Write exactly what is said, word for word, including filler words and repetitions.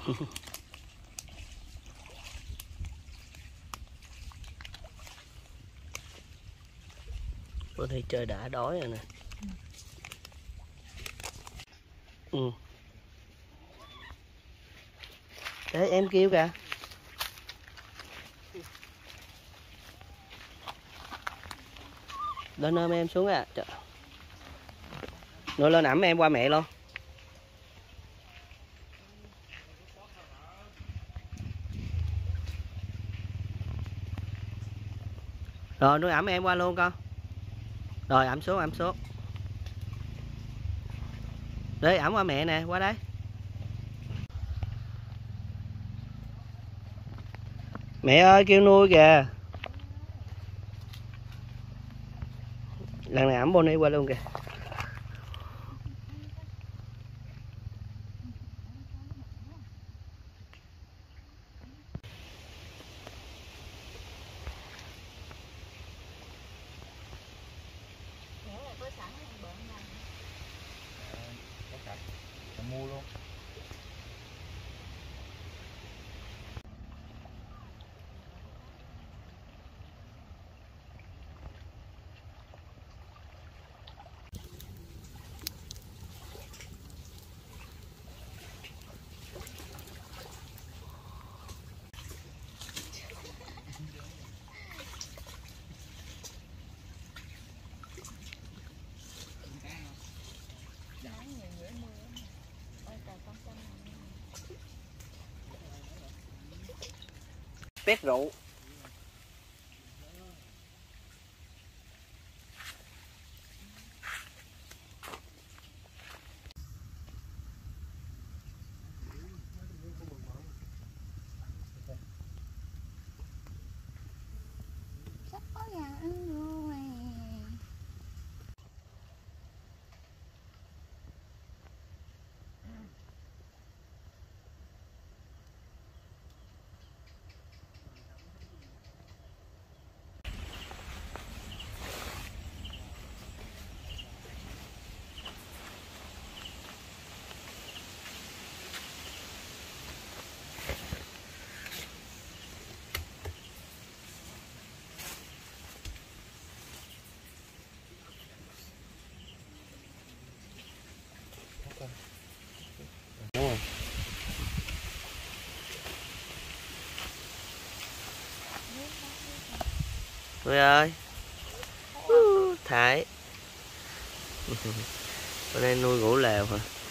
Bữa nay trời đã đói rồi nè. Ừ. Để em kêu kìa. Lên ôm em xuống à. Nữa lên ẩm em qua mẹ luôn. Rồi nuôi ẩm em qua luôn con. Rồi ẩm xuống ẩm xuống. Để ẩm qua mẹ nè, qua đây. Mẹ ơi kêu nuôi kìa. Lần này ẩm Bonnie qua luôn kìa. Mua luôn. Pét rượu. Sắp có gà ăn rồi. Đúng rồi. Nuôi ơi. Thái. Bữa nay nuôi ngủ lèo hả?